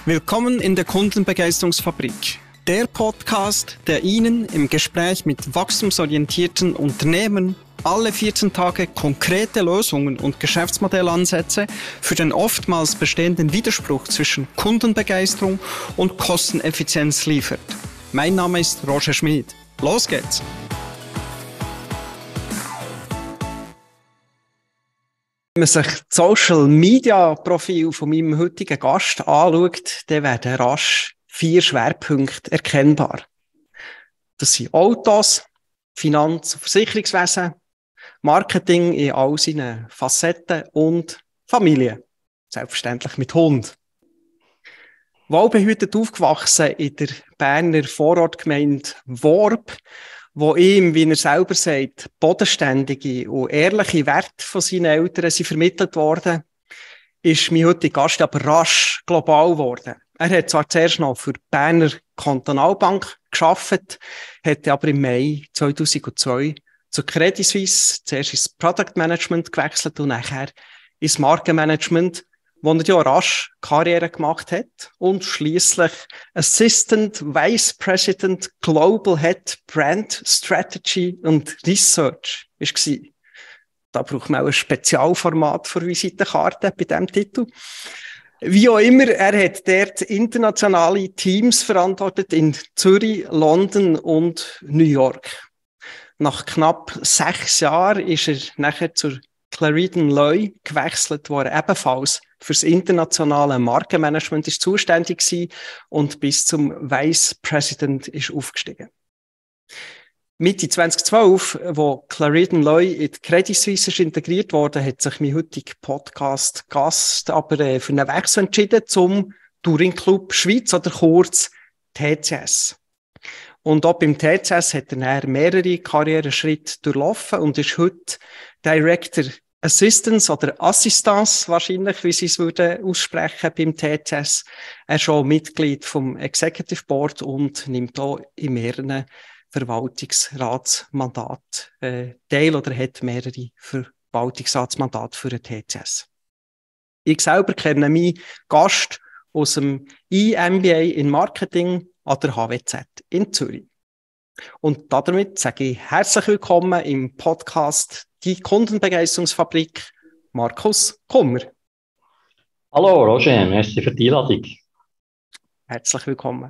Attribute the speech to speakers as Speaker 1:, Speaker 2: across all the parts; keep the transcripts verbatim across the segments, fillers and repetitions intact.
Speaker 1: Willkommen in der Kundenbegeisterungsfabrik, der Podcast, der Ihnen im Gespräch mit wachstumsorientierten Unternehmen alle vierzehn Tage konkrete Lösungen und Geschäftsmodellansätze für den oftmals bestehenden Widerspruch zwischen Kundenbegeisterung und Kosteneffizienz liefert. Mein Name ist Roger Schmid. Los geht's! Wenn man sich das Social-Media-Profil von meinem heutigen Gast anschaut, dann werden rasch vier Schwerpunkte erkennbar. Das sind Autos, Finanz- und Versicherungswesen, Marketing in all seinen Facetten und Familie. Selbstverständlich mit Hund. Wohlbehütet aufgewachsen in der Berner Vorortgemeinde Worb, wo ihm, wie er selber sagt, bodenständige und ehrliche Werte von seinen Eltern sind vermittelt worden, ist mein heutiger Gast aber rasch global geworden. Er hat zwar zuerst noch für die Berner Kantonalbank gearbeitet, hat aber im Mai zweitausendzwei zur Credit Suisse zuerst ins Product Management gewechselt und nachher ins Markenmanagement, wo er ja rasch Karriere gemacht hat und schliesslich Assistant Vice President Global Head Brand Strategy und Research war. Da braucht man auch ein Spezialformat für Visitenkarten bei diesem Titel. Wie auch immer, er hat dort internationale Teams verantwortet in Zürich, London und New York. Nach knapp sechs Jahren ist er nachher zur Clarendon Loy gewechselt, wo er ebenfalls für das internationale Markenmanagement ist zuständig war und bis zum Vice President ist aufgestiegen. Mitte zweitausendzwölf, wo Clarendon Loy in die Credit Suisse ist integriert wurde, hat sich mein heutiger Podcast-Gast aber äh, für einen Wechsel entschieden zum Touring Club Schweiz oder kurz T C S. Und auch beim T C S hat er dann mehrere Karriereschritte durchlaufen und ist heute Director Assistance oder Assistance wahrscheinlich, wie sie es würden aussprechen beim T C S. Er ist auch Mitglied vom Executive Board und nimmt auch in mehreren Verwaltungsratsmandaten äh, teil oder hat mehrere Verwaltungsratsmandate für den T C S. Ich selber kenne meinen Gast aus dem E M B A in Marketing an der H W Z in Zürich. Und damit sage ich herzlich willkommen im Podcast «Die Kundenbegeisterungsfabrik», Markus Kummer.
Speaker 2: Hallo Roger, merci für die Einladung.
Speaker 1: Herzlich willkommen.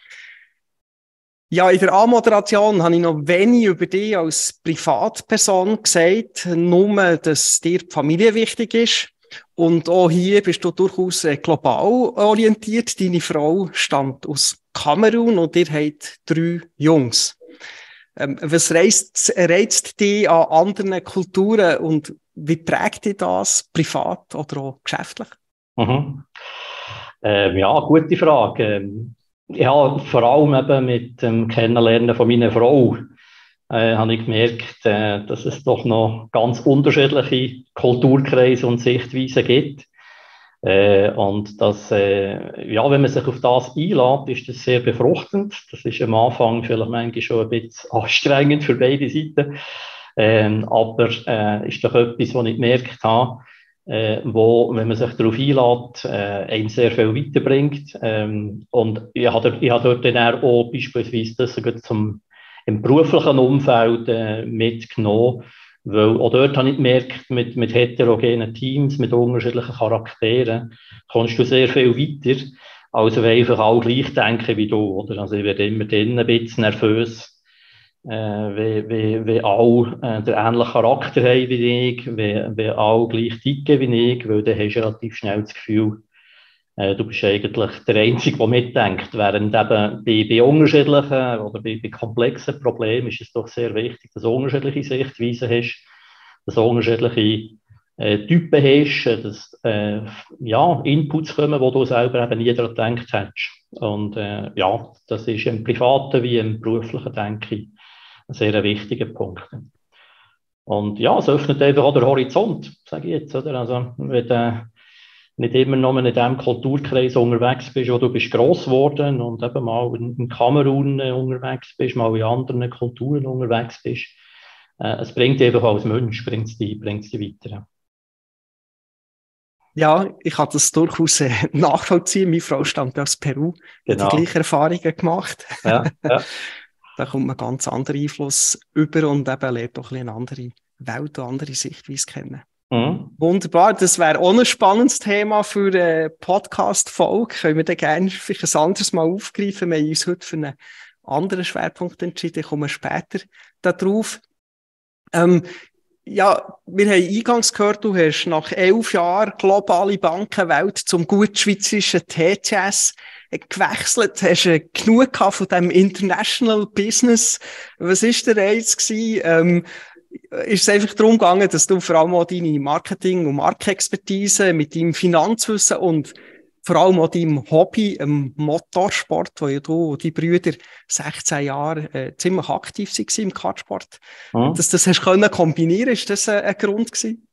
Speaker 1: Ja, in der Anmoderation habe ich noch wenig über dich als Privatperson gesagt, nur, dass dir die Familie wichtig ist. Und auch hier bist du durchaus global orientiert. Deine Frau stammt aus Kamerun und ihr habt drei Jungs. Ähm, was reizt, reizt dich an anderen Kulturen und wie prägt dich das privat oder auch geschäftlich?
Speaker 2: Mhm. Ähm, ja, gute Frage. Ja, vor allem eben mit dem Kennenlernen von meiner Frau äh, habe ich gemerkt, äh, dass es doch noch ganz unterschiedliche Kulturkreise und Sichtweisen gibt. Äh, und dass, äh, ja, wenn man sich auf das einlässt, ist das sehr befruchtend. Das ist am Anfang vielleicht manchmal schon ein bisschen anstrengend für beide Seiten. Ähm, aber äh, ist doch etwas, was ich gemerkt habe, äh, wo, wenn man sich darauf einlässt, äh, einem sehr viel weiterbringt. Ähm, und ich habe, ich habe dort dann auch beispielsweise das zum, im beruflichen Umfeld äh, mitgenommen. Weil auch dort habe ich gemerkt, mit, mit heterogenen Teams, mit unterschiedlichen Charakteren, kommst du sehr viel weiter, als wenn einfach alle gleich denken wie du, oder? Also ich werde immer dann ein bisschen nervös, äh, wenn, wenn, wenn alle äh, den ähnlichen Charakter haben wie ich, wenn, wenn alle gleich ticken wie ich, weil dann hast du relativ schnell das Gefühl, äh, du bist eigentlich der Einzige, der mitdenkt. Während eben bei, bei unterschiedlichen oder bei, bei komplexen Problemen ist es doch sehr wichtig, dass du unterschiedliche Sichtweisen hast, dass du unterschiedliche äh, Typen hast, dass äh, ja, Inputs kommen, wo du selber eben nie daran gedacht hast. Und äh, ja, das ist im privaten wie im beruflichen, denke ich, ein sehr wichtiger Punkt. Und ja, es öffnet einfach auch den Horizont, sage ich jetzt. Oder? Also, wenn du nicht immer noch in diesem Kulturkreis unterwegs bist, wo du bist gross geworden und eben mal in Kamerun unterwegs bist, mal in anderen Kulturen unterwegs bist. Äh, es bringt dich einfach als Mensch, bringt es dich, bringt es dich weiter.
Speaker 1: Ja, ich kann das durchaus äh, nachvollziehen. Meine Frau stammt aus Peru, genau. Hat die gleichen Erfahrungen gemacht.
Speaker 2: Ja, ja.
Speaker 1: Da kommt man ganz anderen Einfluss über und eben lernt auch ein eine andere Welt, eine andere Sichtweise kennen. Mhm. Wunderbar, das wäre auch ein spannendes Thema für eine Podcast-Folge. Können wir dann gerne vielleicht ein anderes Mal aufgreifen. Wir haben uns heute für einen anderen Schwerpunkt entschieden. Ich komme später darauf. Ähm, ja, wir haben eingangs gehört, du hast nach elf Jahren globale Bankenwelt zum gut schweizerischen T C S gewechselt. Hast du genug gehabt von diesem International Business? Was war der Reiz gewesen? Ähm, ist es einfach darum gegangen, dass du vor allem auch deine Marketing- und Marktexpertise mit deinem Finanzwissen und vor allem auch deinem Hobby, im Motorsport, wo ja du und deine Brüder sechzehn Jahre äh, ziemlich aktiv waren im Kartsport, mhm. dass das hast können kombinieren, ist das ein, ein Grund gewesen?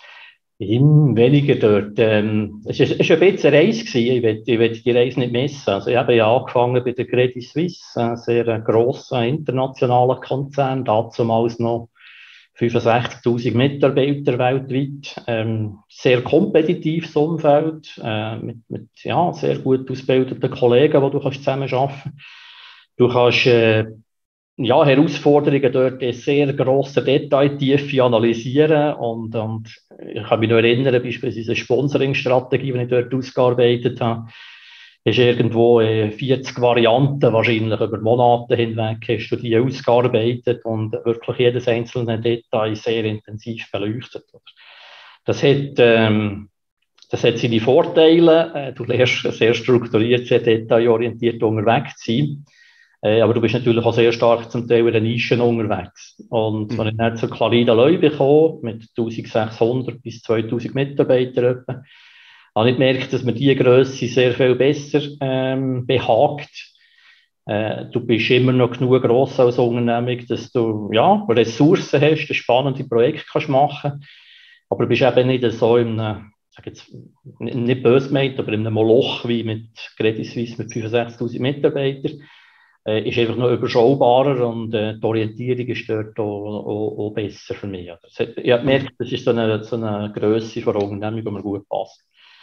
Speaker 2: Im weniger dort. Ähm, es war ein bisschen eine Reise gewesen. Ich will, ich will die Reise nicht missen. Also ich habe ja angefangen bei der Credit Suisse, ein sehr grosser internationaler Konzern, damals noch fünfundsechzigtausend Mitarbeiter weltweit, ähm, sehr kompetitives Umfeld, äh, mit, mit ja, sehr gut ausgebildeten Kollegen, die du kannst zusammen arbeiten kannst. Du kannst äh, ja, Herausforderungen dort in sehr grosser Detailtiefe analysieren und, und ich kann mich noch erinnern, beispielsweise eine Sponsoring-Strategie, die ich dort ausgearbeitet habe, ist irgendwo vierzig Varianten wahrscheinlich über Monate hinweg, hast du die ausgearbeitet und wirklich jedes einzelne Detail sehr intensiv beleuchtet. Das hat, ähm, das hat seine Vorteile, du lernst sehr strukturiert, sehr detailorientiert unterwegs zu sein. Aber du bist natürlich auch sehr stark zum Teil in den Nischen unterwegs. Und mhm. wenn ich dann zur Clarida Leube komme, mit eintausendsechshundert bis zweitausend Mitarbeitern etwa, habe ich gemerkt, dass mir diese Grösse sehr viel besser ähm, behagt. Äh, du bist immer noch genug gross als Unternehmung, dass du ja, Ressourcen hast, ein spannendes Projekt kannst machen. Aber du bist eben nicht so in einem, sag jetzt, nicht böse gemeint, aber in einem Moloch wie mit Credit Suisse mit fünfundsechzigtausend Mitarbeitern. Äh, ist einfach noch überschaubarer und äh, die Orientierung ist dort auch, auch, auch besser für mich. Also, ich habe gemerkt, das ist so eine, so eine Grösse von einer Unternehmung, die mir gut passt.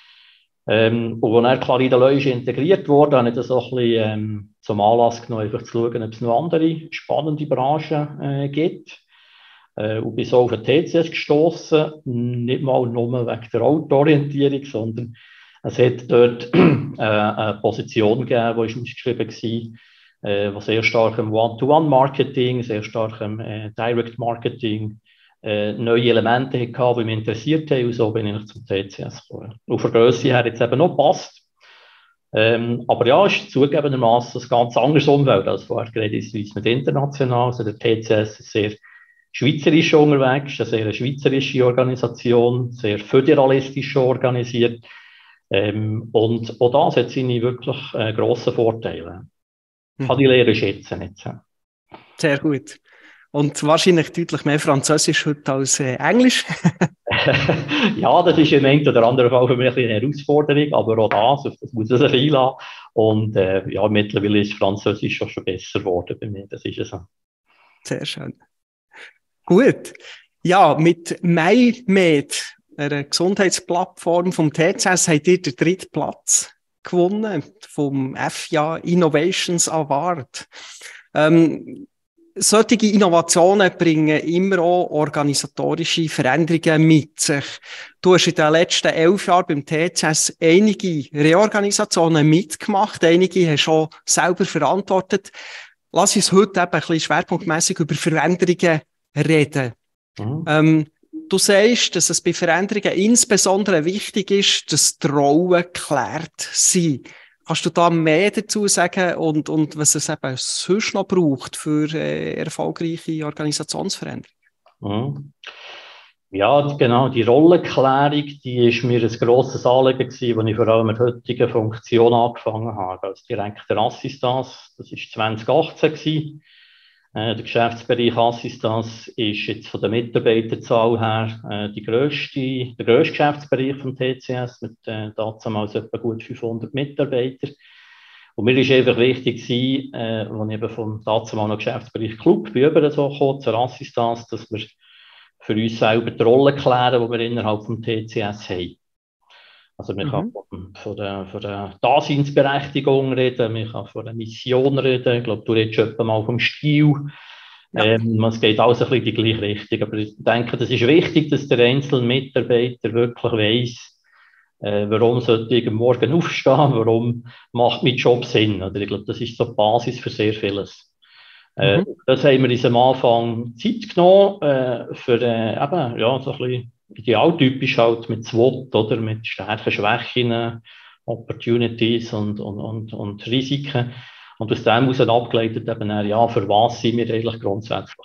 Speaker 2: Ähm, und als Clarida Leube integriert wurde, habe ich das auch ein bisschen ähm, zum Anlass genommen, einfach zu schauen, ob es noch andere spannende Branchen äh, gibt. Äh, und bin so auf den T C S gestossen, nicht mal nur wegen der Autoorientierung, sondern es hat dort äh, eine Position gegeben, die ausgeschrieben war, äh, was sehr stark im One-to-One-Marketing, sehr stark im äh, Direct-Marketing, äh, neue Elemente hatte, die mich interessiert haben, und so bin ich zum T C S gekommen. Und von der Grösse her jetzt eben noch passt. Ähm, aber ja, es ist zugegebenermaßen ein ganz anderes Umfeld als vorher Credit Suisse mit international. Also der T C S ist sehr schweizerisch unterwegs, eine sehr schweizerische Organisation, sehr föderalistisch organisiert. Ähm, und auch das hat seine wirklich äh, grossen Vorteile. Ich kann die Lehre schätzen jetzt.
Speaker 1: Sehr gut. Und wahrscheinlich deutlich mehr Französisch heute als äh, Englisch.
Speaker 2: Ja, das ist im einen oder anderen Fall für mich eine Herausforderung, aber auch das, das muss man sich einlassen. Und äh, ja, mittlerweile ist Französisch auch schon besser geworden bei mir, das ist es so.
Speaker 1: Sehr schön. Gut. Ja, mit MyMed, einer Gesundheitsplattform vom T C S, habt ihr den dritten Platz gewonnen vom F I A Innovations Award. Ähm, solche Innovationen bringen immer auch organisatorische Veränderungen mit sich. Du hast in den letzten elf Jahren beim T C S einige Reorganisationen mitgemacht, einige hast du auch selber verantwortet. Lass uns heute eben ein bisschen schwerpunktmässig über Veränderungen reden. Mhm. Ähm, du sagst, dass es bei Veränderungen insbesondere wichtig ist, dass die Rollen geklärt sind. Kannst du da mehr dazu sagen und, und was es eben sonst noch braucht für äh, erfolgreiche Organisationsveränderungen?
Speaker 2: Mhm. Ja, genau, die Rollenklärung, die ist mir ein grosses Anliegen gewesen, als ich vor allem mit der heutigen Funktion angefangen habe, als direkter Assistance. Das war zwanzig achtzehn gewesen. Äh, der Geschäftsbereich Assistance ist jetzt von der Mitarbeiterzahl her äh, die grösste, der grösste Geschäftsbereich vom T C S mit äh, damals etwa gut fünfhundert Mitarbeitern. Und mir ist einfach wichtig gewesen, äh, als ich eben vom damals noch Geschäftsbereich Club bin, über so gekommen, zur Assistance, dass wir für uns selber die Rolle klären, die wir innerhalb vom T C S haben. Also man
Speaker 1: Mhm.
Speaker 2: kann von, von, der, von der Daseinsberechtigung reden, man kann von der Mission reden. Ich glaube, du redest etwa mal vom Stil.
Speaker 1: Ja.
Speaker 2: Ähm, es geht alles ein bisschen in die gleiche Richtung. Aber ich denke, das ist wichtig, dass der einzelne Mitarbeiter wirklich weiss, äh, warum sollte ich am Morgen aufstehen, warum macht mein Job Sinn. Oder ich glaube, das ist so die Basis für sehr vieles. Äh,
Speaker 1: Mhm.
Speaker 2: das haben wir uns am Anfang Zeit genommen, äh, für äh, eben, ja, so ein bisschen idealtypisch halt mit SWOT, oder? Mit Stärken, Schwächen, Opportunities und, und, und, und Risiken. Und aus dem heraus abgeleitet eben, dann, ja, für was sind wir eigentlich grundsätzlich?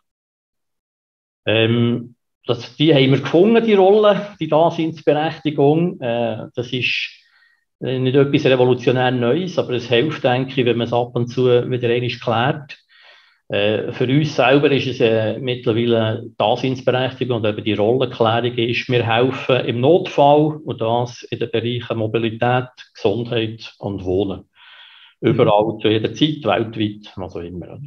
Speaker 2: Ähm, das, die haben wir gefunden, die Rolle, die Daseinsberechtigung. Äh, das ist äh, nicht etwas revolutionär Neues, aber es hilft, denke ich, wenn man es ab und zu wieder einmal klärt. Äh, für uns selber ist es äh, mittlerweile Daseinsberechtigung und eben die Rollenklärung ist, wir helfen im Notfall und das in den Bereichen Mobilität, Gesundheit und Wohnen. Überall, zu jeder Zeit, weltweit, was auch immer.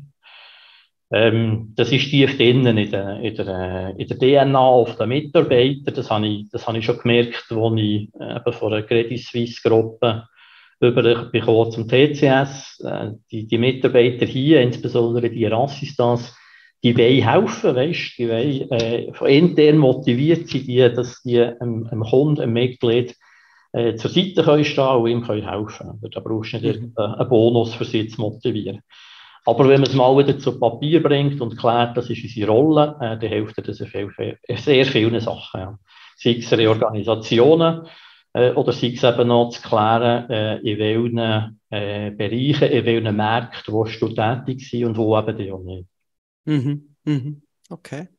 Speaker 2: Ähm, das ist tief drinnen in der, in, der, in der D N A auf den Mitarbeitern. Das habe ich, das habe ich schon gemerkt, als ich äh, eben von der Credit Suisse Gruppe überbekommen zum T C S. Äh, die, die Mitarbeiter hier, insbesondere die Rassistans, die wollen helfen, weißt, die wollen äh, von intern motiviert sind, die, dass die einem, einem Kunden, einem Mitglied äh, zur Seite können stehen und ihm können helfen. Da brauchst du nicht mhm. einen Bonus für sie zu motivieren. Aber wenn man es mal wieder zu Papier bringt und klärt, das ist unsere Rolle, äh, dann hilft das in viel, viel, sehr vielen Sachen. Ja. Sei es Reorganisationen äh, oder sei es eben noch zu klären, äh, in welchen äh, Bereichen, in welchen Märkten, wo du tätig sind und wo eben die auch nicht.
Speaker 1: Mhm. Mhm. Okay.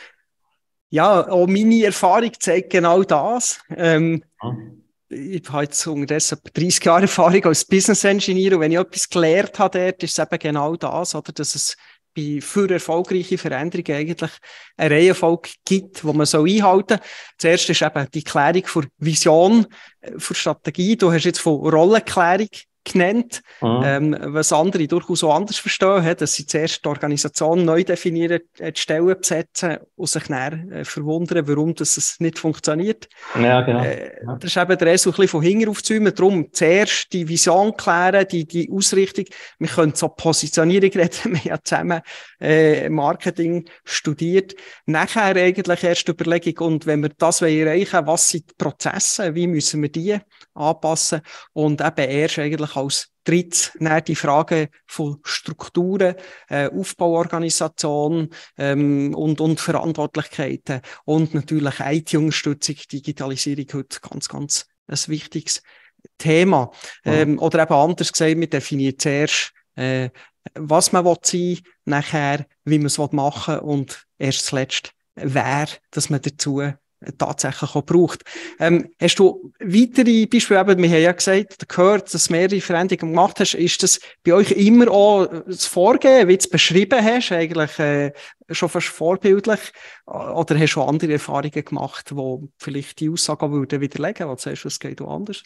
Speaker 1: Ja, auch meine Erfahrung zeigt genau das. Ähm, ja. Ich habe jetzt unterdessen dreißig Jahre Erfahrung als Business Engineer und wenn ich etwas gelernt habe dort, ist es eben genau das, oder, dass es bei für erfolgreiche Veränderungen eigentlich eine Reihenfolge gibt, die man so einhalten soll. Zuerst ist eben die Klärung für Vision, für Strategie. Du hast jetzt von Rollenklärung genannt, mhm. ähm, was andere durchaus auch anders verstehen, dass sie zuerst die Organisation neu definieren, die Stellen besetzen und sich dann äh, verwundern, warum das es nicht funktioniert.
Speaker 2: Ja, genau.
Speaker 1: Äh, das ist eben der Rest so ein bisschen von hinten aufzäumen. Darum zuerst die Vision klären, die, die Ausrichtung. Wir können so Positionierung reden, wir haben ja zusammen äh, Marketing studiert. Nachher eigentlich erst die Überlegung, und wenn wir das erreichen wollen, was sind die Prozesse, wie müssen wir die anpassen und eben erst eigentlich als drittes die Frage von Strukturen, äh, Aufbauorganisation ähm, und, und Verantwortlichkeiten und natürlich I T-Unterstützung, Digitalisierung heute ganz, ganz ein wichtiges Thema. Mhm. Ähm, oder eben anders gesagt, wir definieren zuerst, äh, was man sein will, nachher, wie man es machen will und erst zuletzt, wer, dass man dazu tatsächlich auch braucht. Ähm, hast du weitere Beispiele, eben, wir haben ja gesagt, gehört, dass du mehrere Veränderungen gemacht hast. Ist das bei euch immer auch das Vorgehen, wie du es beschrieben hast, eigentlich äh, schon fast vorbildlich? Oder hast du andere Erfahrungen gemacht, die vielleicht die Aussagen würden widerlegen? Was sagst du, es geht auch anders?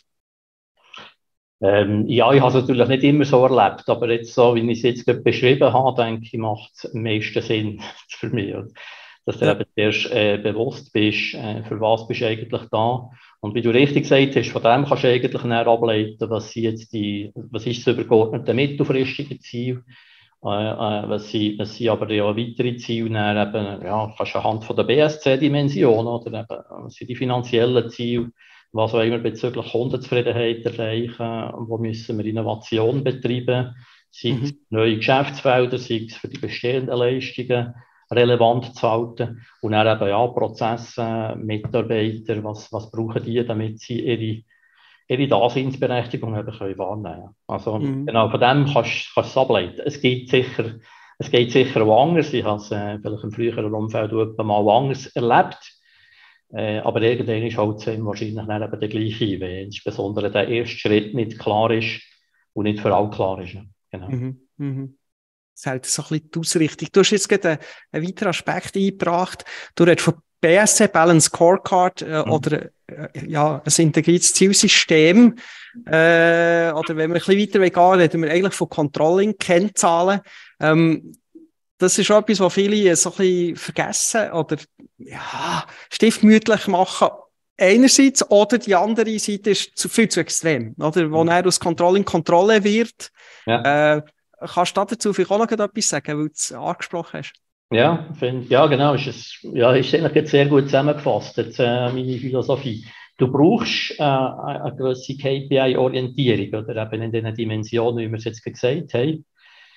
Speaker 2: Ähm, ja, ich habe es natürlich nicht immer so erlebt, aber jetzt so, wie ich es jetzt gerade beschrieben habe, denke ich, macht es am meisten Sinn für mich. Dass du ja. eben erst äh, bewusst bist, äh, für was bist du eigentlich da. Und wie du richtig gesagt hast, von dem kannst du eigentlich näher ableiten, was sind jetzt die, was ist das übergeordnete mittelfristige Ziel, äh, äh, was, sind, was sind aber ja weitere Ziele, dann eben, ja, kannst du anhand von der B S C-Dimension, oder eben, was sind die finanziellen Ziele, was wollen wir bezüglich Kundenzufriedenheit erreichen, wo müssen wir Innovation betreiben, sei es mhm. neue Geschäftsfelder, sei es für die bestehenden Leistungen, relevant zu halten. Und dann eben ja, Prozesse, Mitarbeiter, was, was brauchen die, damit sie ihre, ihre Daseinsberechtigung eben können wahrnehmen können. Also mhm. genau, von dem kannst du es ableiten. Es geht sicher, es geht sicher auch anders. Ich habe es äh, vielleicht im früheren Umfeld mal anders erlebt. Äh, aber irgendwann ist halt wahrscheinlich dann eben der gleiche, wenn insbesondere der erste Schritt nicht klar ist und nicht für alle klar ist. Genau.
Speaker 1: Mhm. Mhm. Das ist halt so ein bisschen die Ausrichtung. Du hast jetzt gerade einen, einen weiteren Aspekt eingebracht. Du redest von B S C, Balance Scorecard, äh, mhm. oder äh, ja, ein integriertes Zielsystem. Äh, oder wenn wir ein bisschen weiter gehen, reden wir eigentlich von Controlling, Kennzahlen. Ähm, das ist auch etwas, was viele so ein bisschen vergessen oder ja, stiefmütlich machen. einerseits, oder die andere Seite ist zu, viel zu extrem, oder? Wo er aus Controlling Kontrolle wird. Ja. Äh, kannst du dazu vielleicht auch noch etwas sagen, weil du es angesprochen hast?
Speaker 2: Ja, find, ja genau, ist es, ja, ist eigentlich jetzt sehr gut zusammengefasst, jetzt, äh, meine Philosophie. Du brauchst äh, eine gewisse K P I-Orientierung, oder eben in diesen Dimensionen, wie wir es jetzt gesagt haben.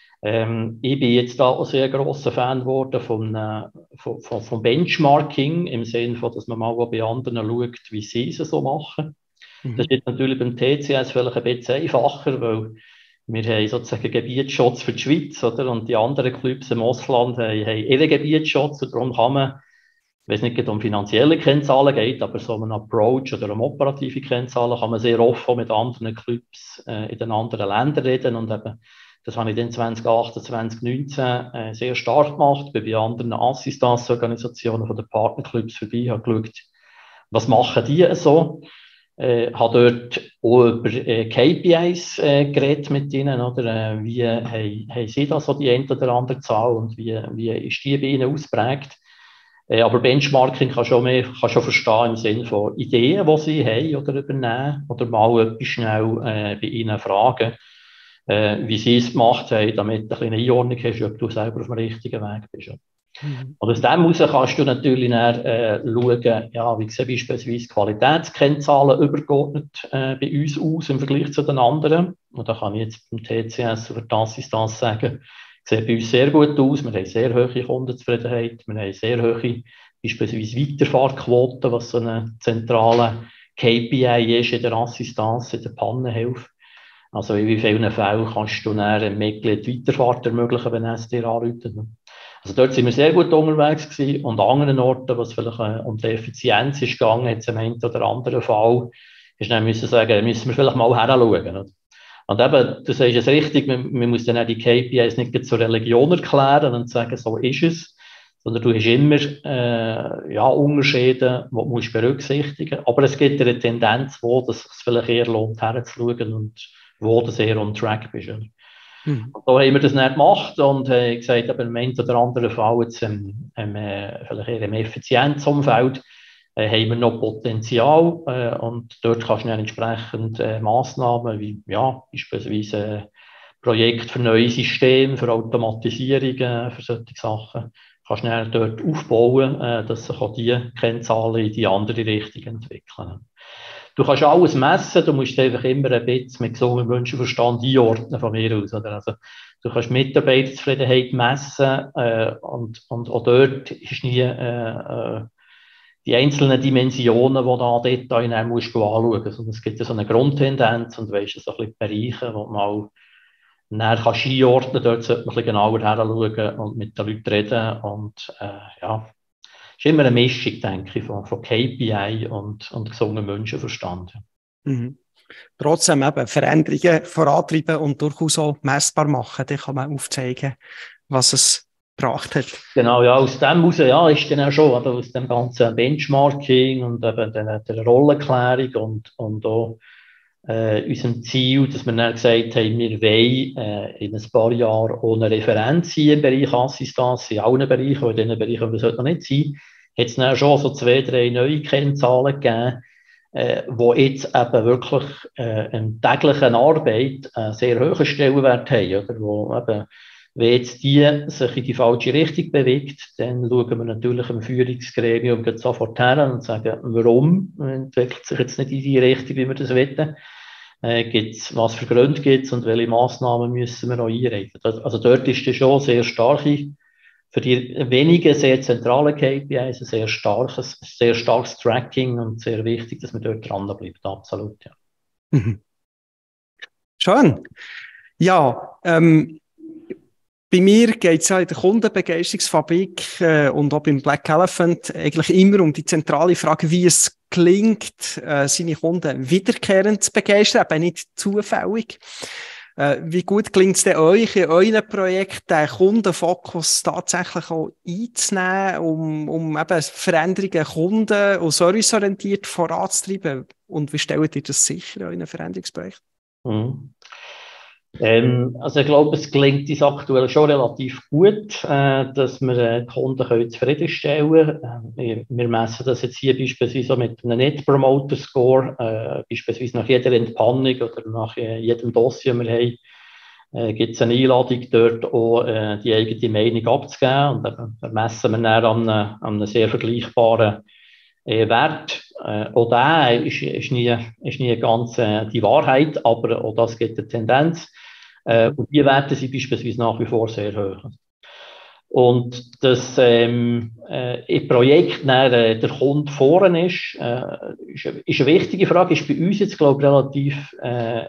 Speaker 2: Ähm, ich bin jetzt da auch sehr grosser Fan geworden von, äh, von, von, von Benchmarking, im Sinne von, dass man mal bei anderen schaut, wie sie es so machen. Mhm. Das ist jetzt natürlich beim T C S vielleicht ein bisschen einfacher, weil wir haben sozusagen Gebietsschutz für die Schweiz, oder? Und die anderen Clubs im Ausland haben, haben ihre Gebietsschutz, und darum kann man, wenn es nicht um finanzielle Kennzahlen geht, aber so um einen Approach oder um operative Kennzahlen, kann man sehr offen mit anderen Clubs äh, in den anderen Ländern reden. Und eben, das habe ich dann zwanzig achtzehn, zwanzig neunzehn äh, sehr stark gemacht. Bin bei anderen Assistenzorganisationen von den Partnerclubs vorbei, habe geschaut, was machen die so. Äh, habe dort auch über äh, K P Is äh, geredet mit ihnen, oder? Äh, wie äh, haben sie da so die eine oder andere Zahl und wie, wie ist die bei ihnen ausprägt? Äh, aber Benchmarking kann schon mehr, kann schon verstehen im Sinne von Ideen, die sie haben oder übernehmen, oder mal etwas schnell äh, bei ihnen fragen, äh, wie sie es gemacht haben, damit du ein bisschen Einordnung hast, ob du selber auf dem richtigen Weg bist. Mhm. Und aus dem heraus kannst du natürlich dann, äh, schauen, ja, wie sehen beispielsweise Qualitätskennzahlen übergeordnet äh, bei uns aus im Vergleich zu den anderen. Und da kann ich jetzt beim T C S oder der Assistance sagen, sieht bei uns sehr gut aus. Wir haben sehr hohe Kundenzufriedenheit, wir haben sehr hohe beispielsweise Weiterfahrquoten, was so eine zentrale K P I ist in der Assistance, in der Pannenhilfe. Also in wie vielen Fällen kannst du dann einem Mitglied Weiterfahrt ermöglichen, wenn es dir anruft. Also dort sind wir sehr gut unterwegs gewesen. Und an anderen Orten, was vielleicht äh, um die Effizienz ist gegangen, jetzt im einen oder anderen Fall, ist dann müssen sagen, müssen wir vielleicht mal heranschauen. Und eben, du sagst es richtig, man, man muss dann auch die K P Is nicht zur Religion erklären und sagen, so ist es, sondern du hast immer äh, ja, Unterschiede, die du musst berücksichtigen musst. Aber es gibt eine Tendenz, wo das sich vielleicht eher lohnt, herzuschauen und wo du sehr on track bist. Mhm. Und da haben wir das nicht gemacht und haben gesagt, aber im einen oder anderen Fall jetzt im, im, äh, vielleicht eher im Effizienzumfeld äh, haben wir noch Potenzial äh, und dort kannst du dann entsprechend äh, Massnahmen wie ja, beispielsweise äh, Projekt für neue Systeme, für Automatisierungen, für solche Sachen, kannst du dann dort aufbauen, äh, dass sich auch die Kennzahlen in die andere Richtung entwickeln. Du kannst alles messen, du musst einfach immer ein bisschen mit gesundem Menschenverstand einordnen von mir aus. Oder? Also, du kannst Mitarbeiterzufriedenheit messen äh, und, und auch dort ist nie äh, äh, die einzelnen Dimensionen, die du an Detail musst anschauen musst. Also, es gibt ja so eine Grundtendenz und weißt, so ein bisschen Bereiche, wo du mal näher kannst einordnen, dort sollte man ein bisschen genauer heranschauen und mit den Leuten reden und äh, ja. Es ist immer eine Mischung, denke ich, von, von K P I und, und gesundem Menschenverstand.
Speaker 1: Mhm. Trotzdem eben Veränderungen vorantreiben und durchaus auch messbar machen. Dann kann man aufzeigen, was es gebracht hat.
Speaker 2: Genau, ja, aus dem heraus, ja, ist dann auch schon, oder, aus dem ganzen Benchmarking und eben der, der Rollenklärung und, und auch äh, unserem Ziel, dass wir dann gesagt haben, wir wollen äh, in ein paar Jahren ohne Referenz sein im Bereich Assistance, in allen Bereichen, und in den Bereichen, die es heute noch nicht sein, hat es dann schon so zwei, drei neue Kennzahlen gegeben, äh, die jetzt eben wirklich äh, in täglichen Arbeit einen sehr hohen Stellenwert haben, oder, wo eben, wenn jetzt die sich in die falsche Richtung bewegt, dann schauen wir natürlich im Führungsgremium sofort her und sagen, warum entwickelt sich jetzt nicht in die Richtung, wie wir das wollen. Äh, gibt's, was für Gründe gibt es und welche Massnahmen müssen wir noch einreichen. Also dort ist es schon sehr starke, für die wenigen sehr zentralen K P Is, ein sehr starkes, sehr starkes Tracking und sehr wichtig, dass man dort dranbleibt, absolut, ja.
Speaker 1: Mhm. Schön. Ja, ähm, bei mir geht es ja in der Kundenbegeisterungsfabrik äh, und auch beim Black Elephant eigentlich immer um die zentrale Frage, wie es gelingt, äh, seine Kunden wiederkehrend zu begeistern, aber nicht zufällig. Äh, wie gut gelingt es denn euch in euren Projekten, den Kundenfokus tatsächlich auch einzunehmen, um, um eben Veränderungen kunden- und serviceorientiert voranzutreiben? Und wie stellt ihr das sicher in euren Veränderungsprojekten?
Speaker 2: Mhm. Ähm, also ich glaube, es gelingt uns aktuell schon relativ gut, äh, dass wir äh, die Kunden können zufriedenstellen können. Äh, wir messen das jetzt hier beispielsweise mit einem Net Promoter Score, äh, beispielsweise nach jeder Entpannung oder nach äh, jedem Dossier, wir haben, äh, gibt es eine Einladung, dort auch äh, die eigene Meinung abzugeben. Und dann messen wir dann an einem, an einem sehr vergleichbaren äh, Wert. Äh, auch der ist, ist, nie, ist nie ganz äh, die Wahrheit, aber auch das gibt eine Tendenz. Äh, und die Werte sind beispielsweise nach wie vor sehr hoch. Und dass ähm, äh, im Projekt dann, äh, der Kunde vorne ist, äh, ist, ist eine wichtige Frage, ist bei uns jetzt, glaube ich, relativ äh,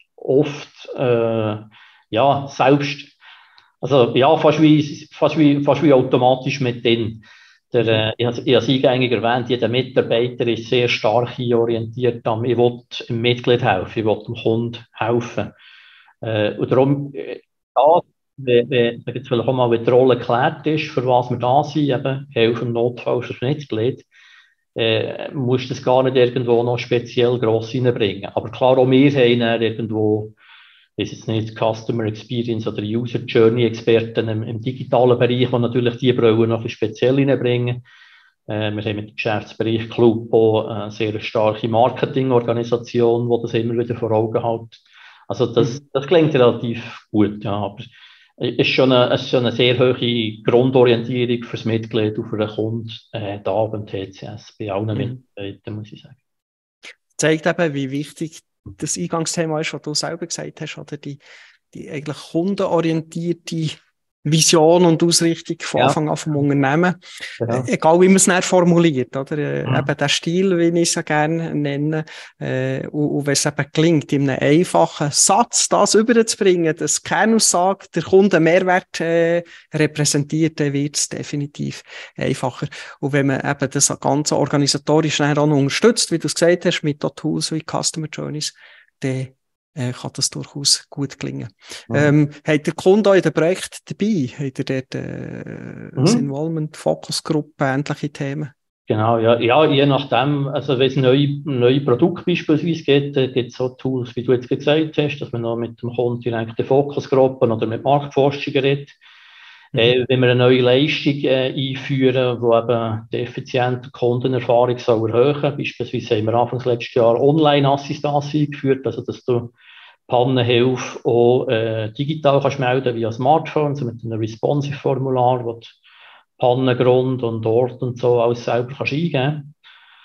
Speaker 2: oft äh, ja, selbst, also ja, fast wie, fast wie, fast wie automatisch mit drin. Der, äh, ich habe es eingängig erwähnt, jeder Mitarbeiter ist sehr stark orientiert am, ich will dem Mitglied helfen, ich will dem Kunden helfen. Äh, und darum, äh, da, wenn, wenn jetzt vielleicht auch mal, wenn die Rolle geklärt ist, für was wir da sind, eben, helfen im Notfall für das Mitglied, äh, musst du das gar nicht irgendwo noch speziell gross reinbringen. Aber klar, auch wir haben dann irgendwo, ist jetzt nicht Customer Experience oder User Journey Experten im, im digitalen Bereich, die natürlich die Brille noch ein bisschen speziell reinbringen. Äh, wir haben mit dem Geschäftsbereich Club auch eine sehr starke Marketingorganisation, die das immer wieder vor Augen hält. Also das, das klingt relativ gut, ja, aber es ist schon eine, es ist schon eine sehr hohe Grundorientierung fürs Mitglied und für den Kunden äh, da beim T C S, bei allen mhm. Mitarbeitern, muss ich sagen.
Speaker 1: Zeigt eben, wie wichtig das Eingangsthema ist, was du selber gesagt hast, oder die, die eigentlich kundenorientierte Vision und Ausrichtung von ja. Anfang an vom Unternehmen. Ja. Äh, egal, wie man es dann formuliert, oder? Äh, mhm. Eben der Stil, wie ich es ja gerne nenne. Äh, und, und wenn es eben gelingt, in einem einfachen Satz das überzubringen, das Kernaussage, der Kunde Mehrwert äh, repräsentiert, dann wird es definitiv einfacher. Und wenn man eben das ganze organisatorisch auch noch unterstützt, wie du es gesagt hast, mit Tools wie Customer Journeys, dann Äh, kann das durchaus gut gelingen. Mhm. Ähm, hat der Kunde auch in dem Projekt dabei? Hat er dort äh, mhm. das Involvement, Fokusgruppe, ähnliche Themen?
Speaker 2: Genau, ja, ja, je nachdem, also wenn es neue, neue Produkte beispielsweise gibt, äh, gibt es so Tools, wie du jetzt gesagt hast, dass man noch mit dem Kunden direkt in Fokusgruppen oder mit Marktforschung redet. Mhm. Äh, wenn wir eine neue Leistung äh, einführen, die eben die effiziente Kundenerfahrung soll erhöhen, beispielsweise haben wir Anfang letzten Jahr Online-Assistenz eingeführt, also dass du Pannenhilfe auch äh, digital kannst melden via Smartphone, also mit einem Responsive-Formular, wo du Pannengrund und Ort und so alles selber kannst eingeben.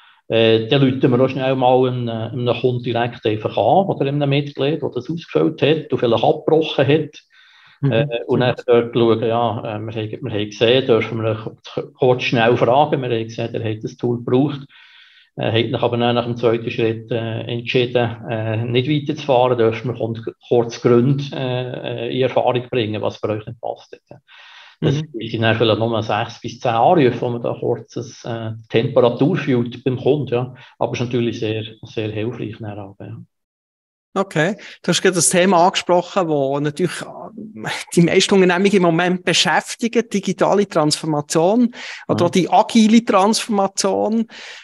Speaker 2: Äh, dann rufen wir auch schnell mal einen, einen Kunden direkt einfach an oder einem Mitglied, der das ausgefüllt hat und vielleicht abgebrochen hat. Mhm. Äh, und dann dort schauen, ja, äh, wir, haben, wir haben gesehen, dürfen wir kurz schnell fragen, wir haben gesehen, er hat das Tool gebraucht, äh, hat sich aber dann nach dem zweiten Schritt äh, entschieden, äh, nicht weiterzufahren, dürfen wir kurz Gründe äh, in Erfahrung bringen, was für euch nicht passt. Das mhm. sind dann vielleicht nur sechs bis zehn Anrufe, wo man da kurz eine äh, Temperatur fühlt beim Kunden, ja. Aber es ist natürlich sehr, sehr hilfreich. Dann auch, ja.
Speaker 1: Okay, du hast gerade das Thema angesprochen, das natürlich die meisten Unternehmen im Moment beschäftigen, digitale Transformation oder auch die agile Transformation.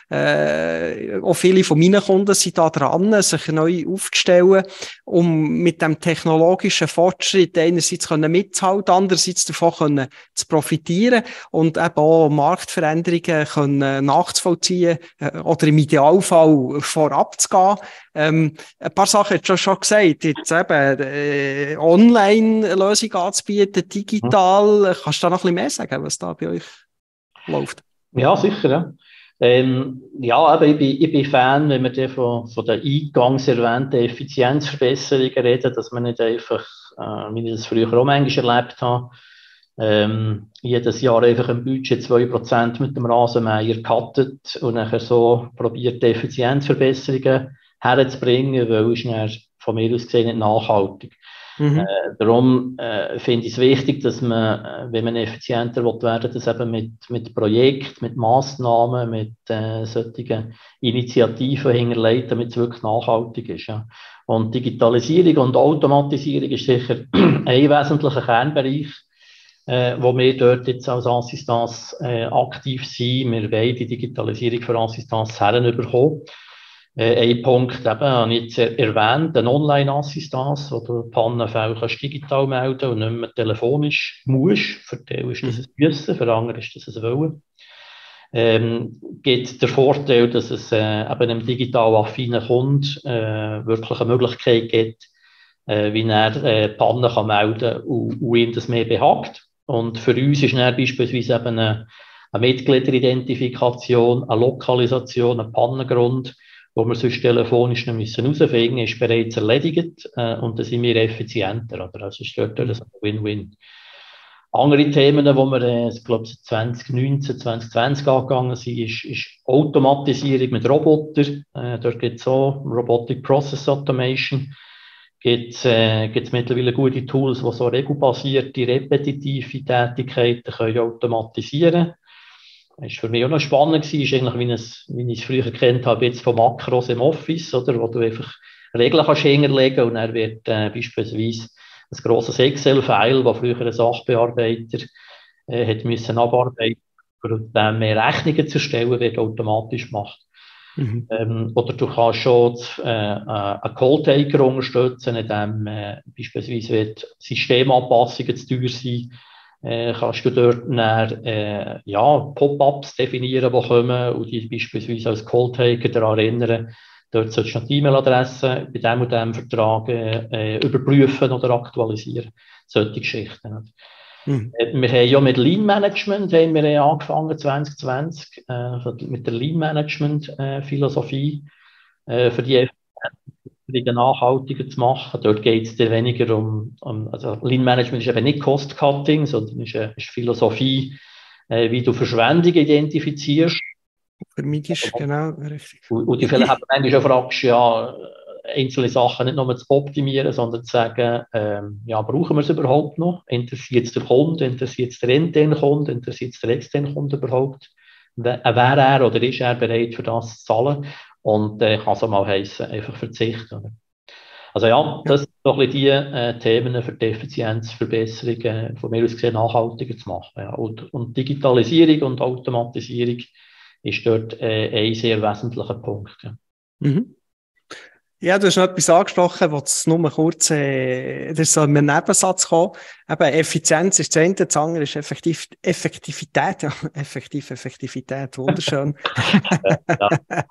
Speaker 1: Äh, auch viele von meinen Kunden sind da dran, sich neu aufzustellen, um mit dem technologischen Fortschritt einerseits können mitzuhalten, andererseits davon können zu profitieren und eben auch Marktveränderungen können nachzuvollziehen äh, oder im Idealfall vorab zu gehen. Ähm, ein paar Sachen hast du schon gesagt, jetzt eben äh, Online-Lösungen anzubieten, digital. Hm. Kannst du da noch ein bisschen mehr sagen, was da bei euch läuft?
Speaker 2: Ja, sicher. Ja, ähm, ja aber ich bin, ich bin Fan, wenn wir von, von der eingangs erwähnten Effizienzverbesserungen reden, dass man nicht einfach, äh, wie ich das früher auch manchmal erlebt habe, ähm, jedes Jahr einfach ein Budget zwei Prozent mit dem Rasenmäher cuttet und nachher so probiert, die Effizienzverbesserungen herzubringen, weil es dann von mir aus gesehen nicht nachhaltig. Mhm. Äh, darum äh, finde ich es wichtig, dass man, äh, wenn man effizienter will werden, das eben mit, mit Projekten, mit Massnahmen, mit äh, solchen Initiativen hinterlegt, damit es wirklich nachhaltig ist. Ja. Und Digitalisierung und Automatisierung ist sicher ein wesentlicher Kernbereich, äh, wo wir dort jetzt als Assistance äh, aktiv sind. Wir wollen die Digitalisierung für Assistance herbekommen. Äh, ein Punkt eben, habe ich jetzt erwähnt, eine Online-Assistenz, wo du Pannenfälle kannst digital melden und nicht mehr telefonisch musst. Für den ist das ein Müssen, für andere ist das ein Wollen. Ähm, gibt der Vorteil, dass es äh, eben einem digital affinen Kunden äh, wirklich eine Möglichkeit gibt, äh, wie er äh, Pannen kann melden und, und ihm das mehr behagt. Und für uns ist dann beispielsweise eben eine, eine Mitgliederidentifikation, eine Lokalisation, ein Pannengrund, wo wir sonst telefonisch noch müssen herausfinden, ist bereits erledigt äh, und dann sind wir effizienter. Oder? Also ist dort ein Win-Win. Andere Themen, die wir, äh, ich glaube, zwanzig neunzehn, zwanzig zwanzig angegangen sind, ist, ist Automatisierung mit Robotern. Äh, dort gibt es auch Robotic Process Automation. Gibt es äh, mittlerweile gute Tools, die so regelbasierte, repetitive Tätigkeiten können automatisieren können. Das war für mich auch noch spannend, gewesen, ist eigentlich, wie, es, wie ich es früher gekannt habe, jetzt von Makros im Office, oder, wo du einfach Regeln kannst hinterlegen und dann wird äh, beispielsweise ein grosses Excel-File, das früher ein Sachbearbeiter äh, hat müssen abarbeiten, für dann mehr Rechnungen zu erstellen, wird automatisch gemacht. Mhm. Ähm, oder du kannst schon äh, einen Call-Taker unterstützen, indem äh, beispielsweise wird Systemanpassungen zu teuer sein, äh, kannst du dort dann, äh, ja, Pop-ups definieren, die kommen und die beispielsweise als Call-Taker daran erinnern, dort solltest du noch die E-Mail-Adresse bei dem und dem Vertrag äh, überprüfen oder aktualisieren. Solche Geschichten. Mhm. Wir haben ja mit Lean Management haben wir angefangen zwanzig zwanzig, äh, mit der Lean Management äh, Philosophie äh, für die Effizienz nachhaltiger zu machen. Dort geht es weniger um, um, also Lean Management ist eben nicht Cost Cutting, sondern ist eine ist Philosophie, äh, wie du Verschwendung identifizierst.
Speaker 1: Vermeidest, genau, richtig.
Speaker 2: Und, und die vielleicht haben manchmal schon fragst, ja, einzelne Sachen nicht nur zu optimieren, sondern zu sagen, ähm, ja, brauchen wir es überhaupt noch? Interessiert es der Kunde? Interessiert es der interne Kunde? Interessiert es der externe Kunde überhaupt? Wäre er oder ist er bereit, für das zu zahlen? Und äh, kann es auch mal heissen, einfach verzichten. Oder? Also ja, das sind doch die äh, Themen für die Effizienzverbesserung äh, von mir aus gesehen nachhaltiger zu machen. Ja. Und, und Digitalisierung und Automatisierung ist dort äh, ein sehr wesentlicher Punkt. Ja.
Speaker 1: Mhm. Ja, du hast noch etwas angesprochen, was nur kurz, äh, das ist so ein Nebensatz gekommen. Eben, Effizienz ist das eine, das andere ist Effektiv Effektivität. Ja, effektiv, Effektivität, wunderschön. Ja.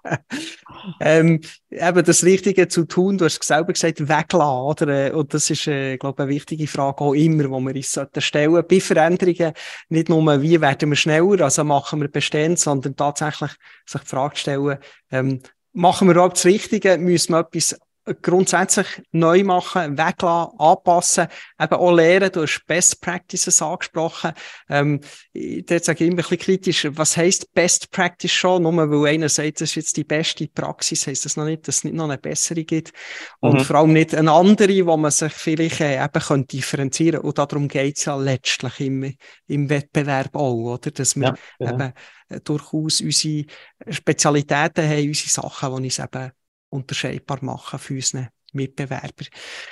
Speaker 1: ähm, eben das Richtige zu tun, du hast selber gesagt, weglassen, oder? Und das ist, äh, glaube ich, eine wichtige Frage auch immer, die wir uns stellen sollten. Bei Veränderungen nicht nur, wie werden wir schneller, also machen wir bestehend, sondern tatsächlich sich die Frage stellen, ähm, machen wir überhaupt das Richtige? Müssen wir etwas grundsätzlich neu machen, weglassen, anpassen, eben auch lernen? Du hast Best Practices angesprochen. Ähm, ich sage immer ein bisschen kritisch, was heisst Best Practice schon? Nur weil einer sagt, das ist jetzt die beste Praxis, heisst das noch nicht, dass es nicht noch eine bessere gibt. Und mhm. vor allem nicht eine andere, wo man sich vielleicht äh, eben kann differenzieren kann. Und darum geht es ja letztlich im, im Wettbewerb auch, oder? Dass wir ja, eben äh, durchaus unsere Spezialitäten haben, unsere Sachen, die uns eben unterscheidbar machen für unsere Mitbewerber.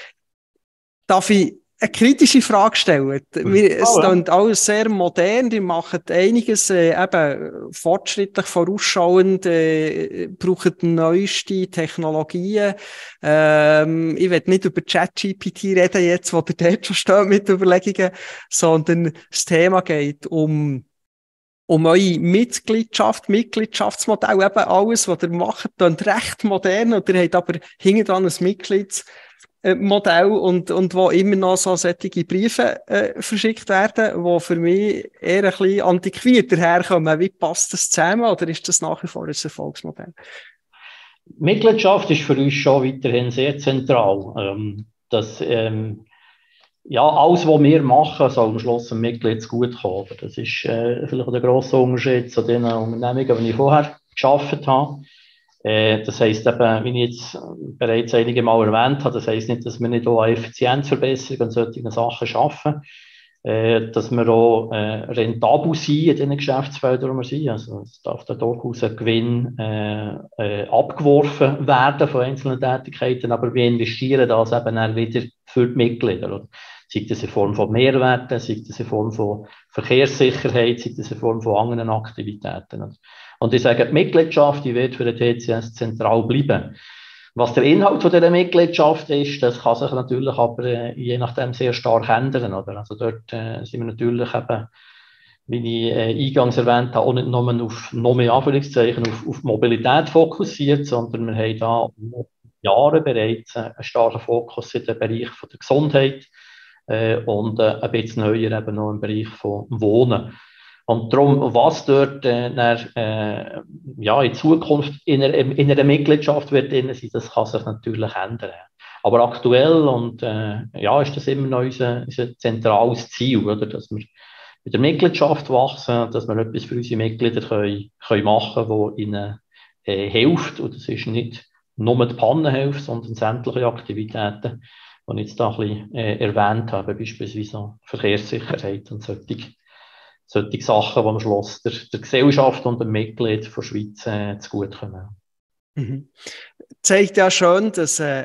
Speaker 1: Darf ich eine kritische Frage stellen? Wir, es oh, ja. alles sehr modern, die machen einiges äh, eben fortschrittlich, vorausschauend, äh, brauchen neueste Technologien. Ähm, ich will nicht über ChatGPT reden jetzt, wo der dort schon steht mit Überlegungen, sondern das Thema geht um um eure Mitgliedschaft, Mitgliedschaftsmodell, eben alles, was ihr macht, klingt recht modern, und ihr habt aber hinten dran ein Mitgliedsmodell und, und wo immer noch so solche Briefe äh, verschickt werden, die für mich eher ein bisschen antiquiert daherkommen. Wie passt das zusammen, oder ist das nach wie vor ein Erfolgsmodell?
Speaker 2: Mitgliedschaft ist für uns schon weiterhin sehr zentral. Ähm, das, ähm, Ja, alles, was wir machen, soll am Schluss dem Mitglied zugutekommen. Das ist äh, vielleicht der grosse Unterschied zu den Unternehmungen, die ich vorher gearbeitet habe. Äh, das heisst eben, wie ich jetzt bereits einige Mal erwähnt habe, das heisst nicht, dass wir nicht auch eine Effizienzverbesserung und solche Sachen schaffen, äh, dass wir auch äh, rentabel sind in den Geschäftsfeldern, wo wir sind. Also es darf da durchaus ein Gewinn äh, äh, abgeworfen werden von einzelnen Tätigkeiten, aber wir investieren das eben dann wieder für die Mitglieder. Sei das in Form von Mehrwerten, sei das in Form von Verkehrssicherheit, sei das in Form von anderen Aktivitäten. Und ich sage, die Mitgliedschaft, die wird für den T C S zentral bleiben. Was der Inhalt von dieser Mitgliedschaft ist, das kann sich natürlich aber äh, je nachdem sehr stark ändern. Oder? Also dort äh, sind wir natürlich eben, wie ich äh, eingangs erwähnt habe, auch nicht nur auf, noch mehr Anführungszeichen, auf, auf Mobilität fokussiert, sondern wir haben da Jahre bereits einen starken Fokus in den Bereich von der Gesundheit äh, und äh, ein bisschen neuer eben noch im Bereich von Wohnen. Und darum, was dort äh, dann, äh, ja, in Zukunft in einer, in einer Mitgliedschaft wird drin sein, das kann sich natürlich ändern. Aber aktuell und, äh, ja, ist das immer noch unser, unser zentrales Ziel, oder? Dass wir mit der Mitgliedschaft wachsen, dass wir etwas für unsere Mitglieder können, können machen können, das ihnen äh, hilft. Und das ist nicht nur die Pannenhilfe, sondern sämtliche Aktivitäten, die ich jetzt da ein bisschen äh, erwähnt habe, beispielsweise Verkehrssicherheit und solche. solche Sachen, die am Schluss der, der Gesellschaft und dem Mitglied der Schweiz äh, zugutekommen.
Speaker 1: Mhm. Zeigt ja schon, dass äh,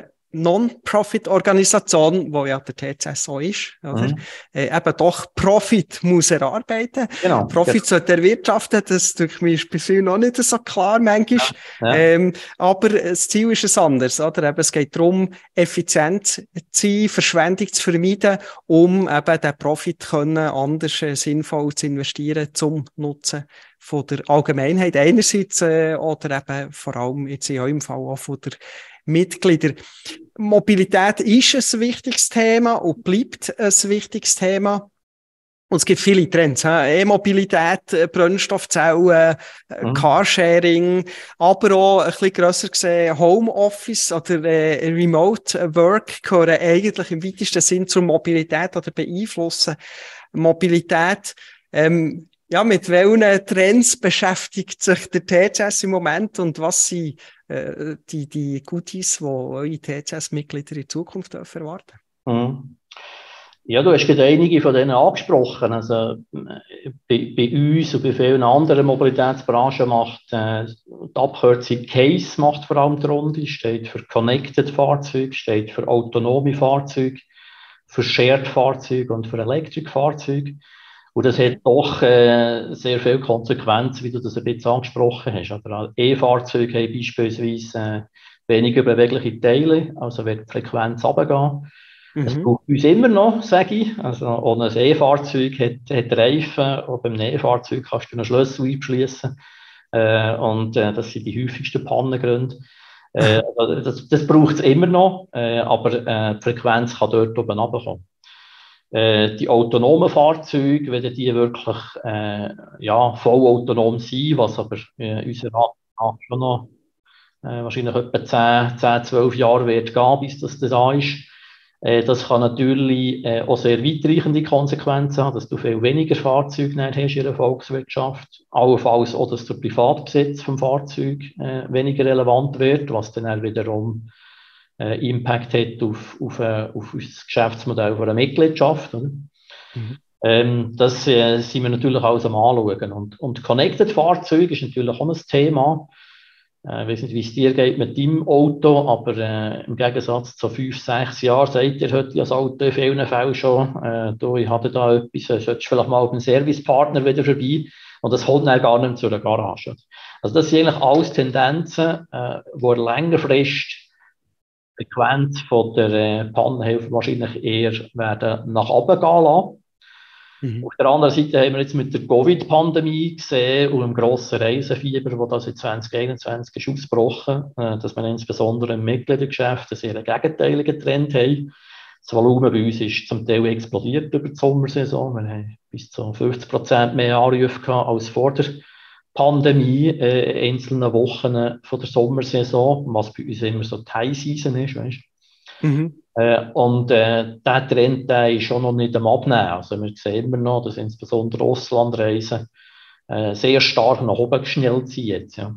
Speaker 1: Non-Profit-Organisation, wo ja der T C S auch ist, oder? Mhm. Äh, eben doch Profit muss erarbeiten. Genau. Profit genau. sollte erwirtschaften, das durch mich ist bei vielen noch nicht so klar, manchmal. Ja, ja. Ähm, aber das Ziel ist ein anderes, oder? Eben, es geht darum, effizient zu sein, Verschwendung zu vermeiden, um eben den Profit können, anders äh, sinnvoll zu investieren, zum Nutzen von der Allgemeinheit einerseits äh, oder eben vor allem jetzt in eurem Fall auch von der Mitglieder. Mobilität ist ein wichtiges Thema und bleibt ein wichtiges Thema. Und es gibt viele Trends. E-Mobilität, Brennstoffzellen, mhm. Carsharing, aber auch ein bisschen grösser gesehen Homeoffice oder äh, Remote Work gehören eigentlich im weitesten Sinn zur Mobilität oder beeinflussen Mobilität. Ähm, ja, mit welchen Trends beschäftigt sich der T C S im Moment und was sind äh, die, die Goodies, die eure T C S-Mitglieder in Zukunft erwarten?
Speaker 2: Mhm. Ja, du hast gerade einige von denen angesprochen. Also, bei, bei uns und bei vielen anderen Mobilitätsbranchen macht äh, die Abkürzung CASE macht vor allem die Runde, steht für Connected Fahrzeuge, steht für autonome Fahrzeuge, für Shared Fahrzeuge und für Electric Fahrzeuge. Und das hat doch äh, sehr viele Konsequenzen, wie du das ein bisschen angesprochen hast. Aber E-Fahrzeuge haben beispielsweise äh, weniger bewegliche Teile, also wird die Frequenz runtergehen. Mhm. Es braucht uns immer noch, sage ich. Also, ohne ein E-Fahrzeug hat, hat Reifen, und beim E-Fahrzeug kannst du einen Schlüssel einschliessen. Äh, und äh, das sind die häufigsten Pannengründe. Äh, also das das braucht es immer noch, äh, aber äh, die Frequenz kann dort oben runterkommen. Äh, die autonomen Fahrzeuge, wenn die wirklich äh, ja, voll autonom sind, was aber äh, unserer Ansicht schon noch äh, wahrscheinlich etwa zehn, zwölf Jahre wird gehen, bis das da ist. Äh, das kann natürlich äh, auch sehr weitreichende Konsequenzen haben, dass du viel weniger Fahrzeuge hast in der Volkswirtschaft. Allenfalls auch, dass der Privatbesitz vom Fahrzeug äh, weniger relevant wird, was dann auch wiederum äh, Impact hat auf, auf, äh, auf das Geschäftsmodell von einer Mitgliedschaft. Oder? Mhm. Ähm, das äh, sind wir natürlich alles am Anschauen. Und, und Connected Fahrzeuge ist natürlich auch ein Thema. Äh, ich weiß nicht, wie es dir geht mit deinem Auto, aber äh, im Gegensatz zu fünf, sechs Jahren sagt ihr heute das Auto in vielen Fällen schon, äh, du, ich hatte da etwas, äh, solltest vielleicht mal auf einen Servicepartner wieder vorbei und das kommt dann gar nicht mehr zu einer Garage. Also das sind eigentlich alles Tendenzen, äh, wo längerfristig die Frequenz von der äh, Pannenhilfe wahrscheinlich eher werden nach oben gehen lassen. Mhm. Auf der anderen Seite haben wir jetzt mit der Covid-Pandemie gesehen und dem grossen Reisefieber, das das in zwanzig einundzwanzig ist ausgebrochen, äh, dass wir insbesondere im Mitgliedergeschäft einen sehr gegenteiligen Trend haben. Das Volumen bei uns ist zum Teil explodiert über die Sommersaison. Wir haben bis zu fünfzig Prozent mehr Anrufe gehabt als vor der Pandemie, äh, einzelne Wochen von der Sommersaison, was bei uns immer so die High-Season ist, weißt du. Mhm. Äh, und äh, der Trend der ist schon noch nicht am Abnehmen. Also wir sehen immer noch, dass insbesondere Auslandreisen äh, sehr stark nach oben geschnellt sind jetzt. Ja.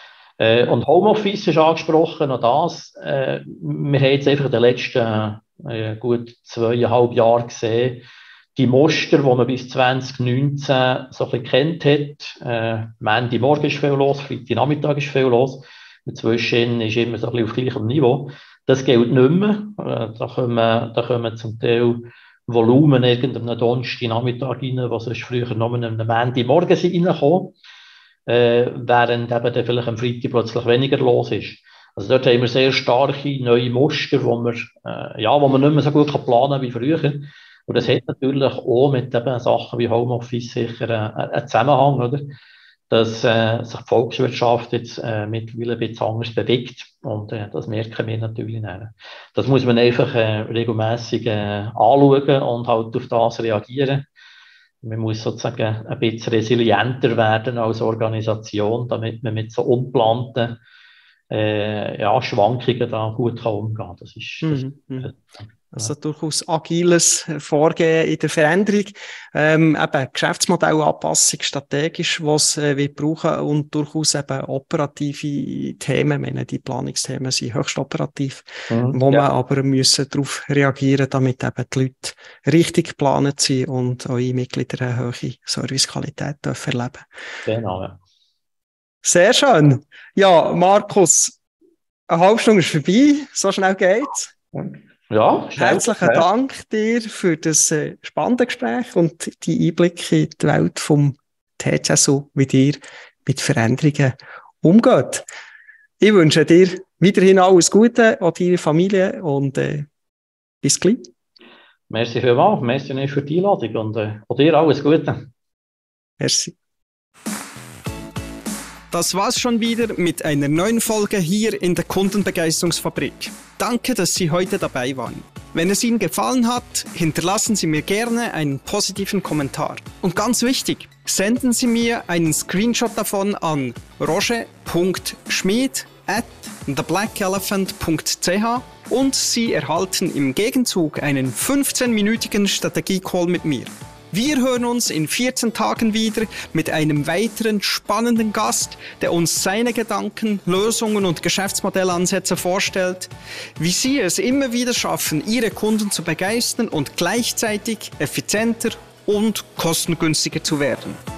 Speaker 2: Äh, und Homeoffice ist angesprochen, auch das. Äh, wir haben jetzt einfach in den letzten äh, gut zweieinhalb Jahren gesehen, die Muster, die man bis zwanzig neunzehn so ein bisschen kennt hat. Äh, Montagmorgen ist viel los, Freitagnachmittag ist viel los. Inzwischen ist immer so ein bisschen auf gleichem Niveau. Das gilt nicht mehr. Äh, da kommen, da kommen zum Teil Volumen irgendeinem Donnerstagnachmittag rein, was sonst früher noch am Montagmorgen reinkommen. äh, während eben dann vielleicht am Freitag plötzlich weniger los ist. Also dort haben wir sehr starke neue Muster, wo wir, äh, ja, wo man nicht mehr so gut planen kann wie früher. Und das hat natürlich auch mit eben Sachen wie Homeoffice sicher einen, einen Zusammenhang, oder? Dass äh, sich die Volkswirtschaft jetzt äh, mittlerweile ein bisschen anders bewegt. Und äh, das merken wir natürlich nicht. Das muss man einfach äh, regelmässig äh, anschauen und halt auf das reagieren. Man muss sozusagen ein bisschen resilienter werden als Organisation, damit man mit so unplanten äh, ja, Schwankungen da gut kann umgehen kann. Das ist, das,
Speaker 1: mhm. äh, Also ja. durchaus agiles Vorgehen in der Veränderung, ähm, eben Geschäftsmodellanpassung strategisch, was äh, wir brauchen und durchaus eben operative Themen, meine, die Planungsthemen sind höchst operativ, mhm, wo ja. man aber müssen darauf reagieren, damit eben die Leute richtig geplant sind und eure Mitglieder eine hohe Servicequalität dürfen erleben.
Speaker 2: Genau, ja.
Speaker 1: Sehr schön. Ja, Markus, eine halbe Stunde ist vorbei, so schnell geht's.
Speaker 2: Ja,
Speaker 1: herzlichen ja. Dank dir für das äh, spannende Gespräch und die Einblicke in die Welt vom T H S U, wie dir mit Veränderungen umgeht. Ich wünsche dir weiterhin alles Gute, auch deiner Familie und äh, bis gleich.
Speaker 2: Merci vielmals, merci für die Einladung und äh, auch dir alles Gute.
Speaker 1: Merci. Das war's schon wieder mit einer neuen Folge hier in der Kundenbegeisterungsfabrik. Danke, dass Sie heute dabei waren. Wenn es Ihnen gefallen hat, hinterlassen Sie mir gerne einen positiven Kommentar. Und ganz wichtig, senden Sie mir einen Screenshot davon an roger punkt schmid at the black elephant punkt c h und Sie erhalten im Gegenzug einen fünfzehnminütigen Strategie-Call mit mir. Wir hören uns in vierzehn Tagen wieder mit einem weiteren spannenden Gast, der uns seine Gedanken, Lösungen und Geschäftsmodellansätze vorstellt, wie Sie es immer wieder schaffen, Ihre Kunden zu begeistern und gleichzeitig effizienter und kostengünstiger zu werden.